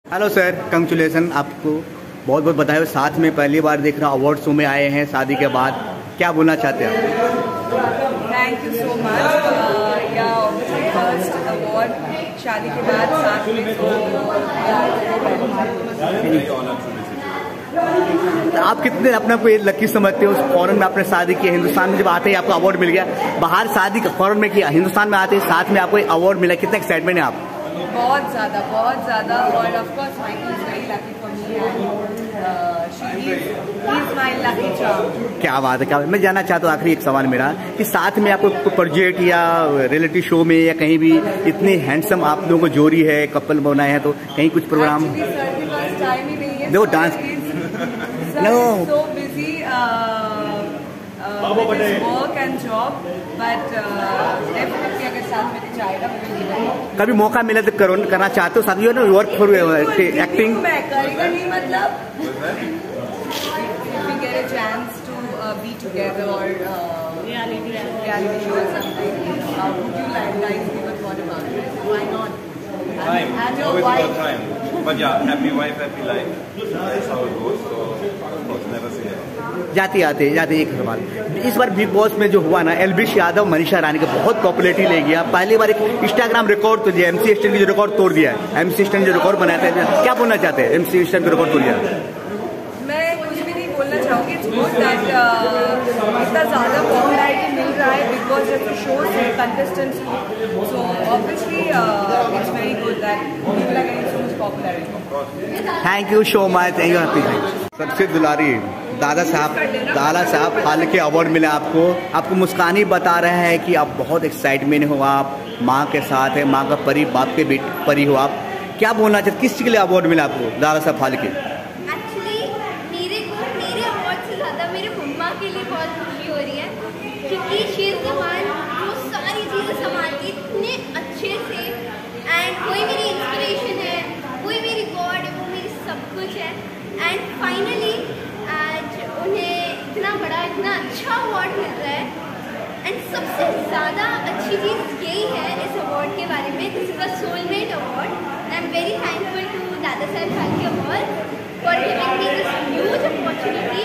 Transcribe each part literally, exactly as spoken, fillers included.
Hello sir, congratulation आपको बहुत बहुत बधाई हो। साथ में पहली बार देख रहा अवार्ड शो में आए हैं शादी के बाद, क्या बोलना चाहते हैं आप? Thank you so much. या फर्स्ट अवार्ड शादी के बाद साथ में तो आप कितने अपने को लकी समझते हो? फॉरेन में आपने शादी की, हिंदुस्तान में जब आते ही आपको अवार्ड मिल गया, बाहर शादी फॉरेन में किया, हिंदुस्तान में आते ही साथ में आपको अवार्ड मिला, कितना एक्साइटमेंट है आप? बहुत ज़्यादा बहुत ज़्यादा। और of course Michael is very lucky for me and she is my lucky charm. क्या बात है, क्या मैं जानना चाहता हूँ आखिरी एक सवाल मेरा कि साथ में आपको प्रोजेक्ट या रियलिटी शो में या कहीं भी इतने हैंडसम आप लोगों को जोड़ी है, कपल बनाए हैं, तो कहीं कुछ प्रोग्राम? टाइम ही नहीं है। देखो dance no so busy with his work and job, but uh, definitely अगर साथ में जाएगा मैं कभी मौका मिला तो करो, करना चाहते हो साथ में ना वर्क फॉर एक्टिंग? मैं करेगा नहीं मतलब if we get a chance to uh, be together or uh, reality reality show or something, uh, would you like guys give a thought about it? Why not? Time, and always wife. about time. But yeah, happy wife, happy life. That's how it goes. So of course, never say that. जाते आते जाते एक सवाल, इस बार big boss में जो हुआ ना, एल्विश यादव मनीषा रानी का बहुत पॉपुलैरिटी ले गया। पहली बार एक इंस्टाग्राम रिकॉर्ड तो एमसी स्टैन की जो रिकॉर्ड तोड़ दिया है। एमसी स्टैन जो रिकॉर्ड बनाते हैं, क्या बोलना चाहते हैं? एमसी स्टैन का रिकॉर्ड तोड़ दिया। मैं कुछ भी नहीं बोलना चाहूँगी। इट्स गुड दैट इतना ज़्यादा पॉपुलैरिटी मिल रहा है बिग बॉस जैसे शो से कंटेस्टेंट्स को, so obviously it's very good that people are getting so much popularity. Thank you so much, thank you. सबसे दुलारी दादा साहब, दादा साहब फाल्के अवार्ड मिला आपको। आपको मुस्कान ही बता रहे हैं कि आप बहुत एक्साइटमेंट हो, आप माँ के साथ है, माँ का परी, बाप के बेट परी हो आप। क्या बोलना चाहते, किस चीज़ के लिए अवार्ड मिला आपको दादा साहब फाल्के? एक्चुअली मेरे को मेरे अवार्ड से ज़्यादा मेरे मम्मा के लिए बहुत खुशी हो रही है, क्योंकि शी इज़ द वन वो सारी चीज़ें संभालती इतने अच्छे से, एंड वही मेरी इंस्पिरेशन है, वही मेरी गॉड है, वो मेरी सब कुछ है। एंड फाइनली आज उन्हें इतना बड़ा इतना अच्छा अवार्ड मिल रहा है। एंड सबसे ज़्यादा अच्छी चीज़ यही है इस अवार्ड के बारे में, this is a soulmate award. I am very thankful to Dada Saheb Phalke award for giving me this huge opportunity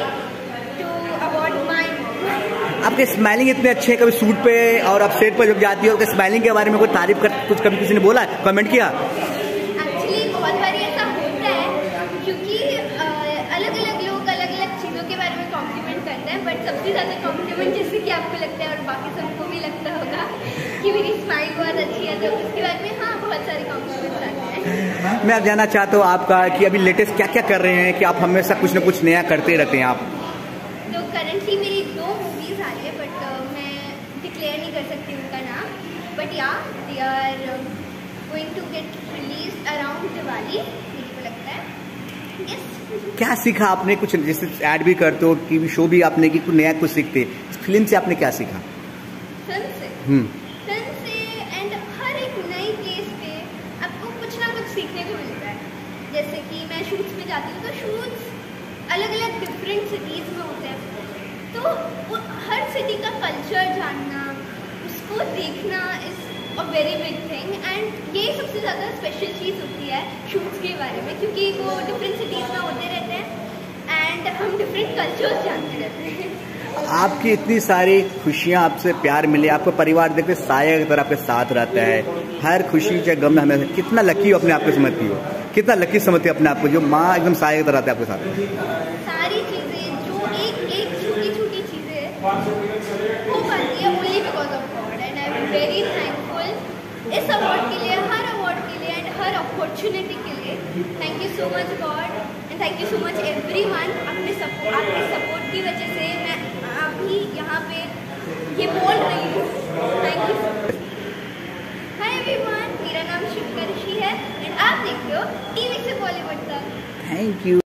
to award my. आपके स्माइलिंग इतने अच्छे हैं, कभी सूट पे और आप सेट पर जब जाती हो, स्माइलिंग के बारे में कोई तारीफ कर, कुछ कभी किसी ने बोला, कमेंट किया? एक्चुअली बहुत बार ऐसा होता है, क्योंकि अलग अलग लोग अलग अलग चीज़ों के बारे में कॉम्प्लीमेंट करते हैं, बट सबसे ज़्यादा कॉम्प्लीमेंट जैसे कि आपको लगता है और बाकी सबको भी लगता होगा कि मेरी स्माइल बहुत अच्छी है, तो उसके बारे में हाँ बहुत सारे कॉम्प्लीमेंट्स आते हैं। मैं अब जानना चाहता हूँ आपका कि अभी लेटेस्ट क्या क्या कर रहे हैं, कि आप हमेशा कुछ ना कुछ नया करते रहते हैं आप? तो करंटली मेरी दो मूवीज़ आ रही है, बट मैं डिक्लेयर नहीं कर सकती उनका नाम, but yeah they are going to get release around Diwali, मेरे को लगता है। yes. क्या सीखा आपने? कुछ जैसे ऐड भी करते हो, टीवी शो भी आपने की, कुछ नया कुछ सीखते, इस फिल्म से आपने क्या सीखा? फिल्म से हम्म फिल्म से एंड हर एक नई प्लेस पे आपको कुछ ना कुछ सीखने को मिलता है। जैसे कि मैं शूट्स में जाती हूँ, तो शूट्स अलग अलग डिफरेंट सिटीज़ में होते हैं, तो वो हर सिटी का कल्चर जानना, उसको देखना is a very big thing. And ये सबसे ज़्यादा स्पेशल चीज़ होती है शूट्स के बारे में, क्योंकि वो डिफरेंट सिटीज़ में होते रहते हैं एंड हम डिफरेंट कल्चर्स जानते रहते हैं। आपकी इतनी सारी खुशियाँ, आपसे प्यार मिले, आपको परिवार देखते साया की तरह आपके साथ रहता है, हर खुशी चाहे गम में हमें, कितना लकी हो अपने आप को समझती हो, कितना लकी समझती है अपने आप को, जो माँ एकदम साया की तरह रहता है आपके साथ। सारी चीज़ें जो एक एक छोटी छोटी चीज़ें हो पाती है only because of God, and I am very thankful इस अवार्ड के लिए, हर अवार्ड के लिए एंड हर अपॉर्चुनिटी के लिए। Thank you so much God and thank you so much everyone. अपने सपोर्ट आपके सपोर्ट की वजह से मैं अभी यहाँ पे ये बोल रही हूँ। Thank you. हाय एवरीवन, मेरा नाम शिवकर ऋषि है एंड आप देख रहे हो टीवी से बॉलीवुड तक। Thank you.